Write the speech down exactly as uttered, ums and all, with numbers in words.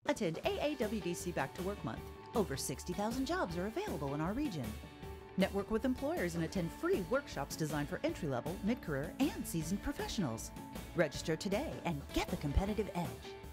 Attend A A W D C Back to Work Month. Over sixty thousand jobs are available in our region. Network with employers and attend free workshops designed for entry-level, mid-career, and seasoned professionals. Register today and get the competitive edge.